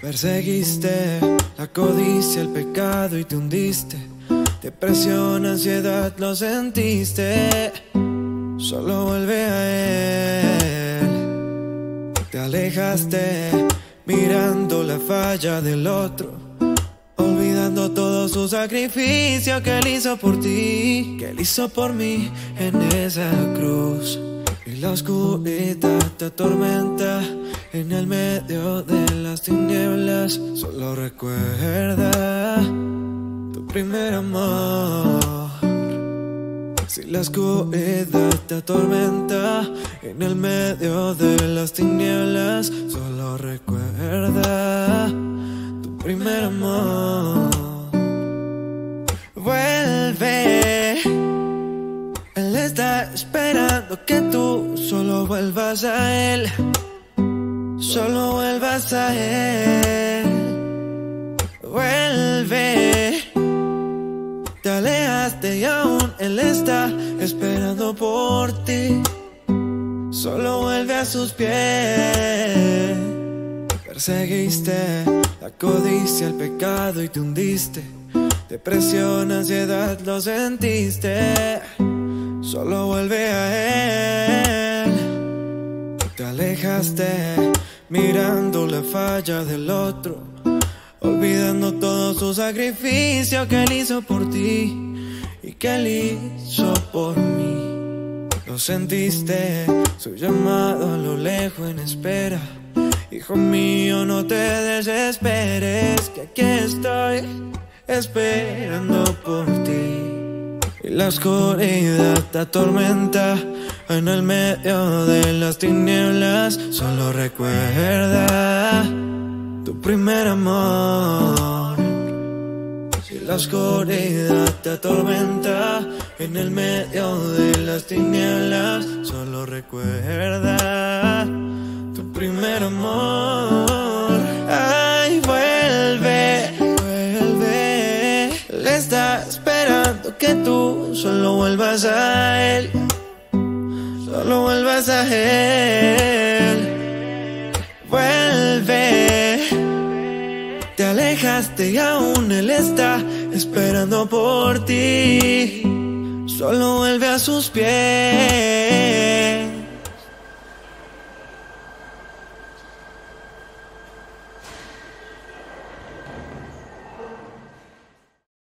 Perseguiste la codicia, el pecado y te hundiste. Depresión, ansiedad, lo sentiste. Solo vuelve a él. Te alejaste mirando la falla del otro, olvidando todo su sacrificio que él hizo por ti, que él hizo por mí en esa cruz. Y la oscuridad te atormenta en el medio de las tinieblas. Solo recuerda tu primer amor. Si la oscuridad te atormenta en el medio de las tinieblas, solo recuerda tu primer amor. Vuelve, él está esperando que tú solo vuelvas a él. Solo vuelvas a él. Vuelve. Te alejaste y aún él está esperando por ti. Solo vuelve a sus pies. Perseguiste la codicia, el pecado y te hundiste. Depresión, ansiedad, lo sentiste. Solo vuelve a él. Te alejaste mirando la falla del otro, olvidando todo su sacrificio que él hizo por ti y que él hizo por mí. Lo sentiste, su llamado a lo lejos en espera. Hijo mío, no te desesperes, que aquí estoy esperando por ti. Y la oscuridad te atormenta en el medio de las tinieblas. Solo recuerda tu primer amor. Si la oscuridad te atormenta en el medio de las tinieblas, solo recuerda tu primer amor. Ay, vuelve, vuelve. Él está esperando que tú solo vuelvas a él. Solo vuelvas a él. Vuelve. Te alejaste y aún él está esperando por ti. Solo vuelve a sus pies.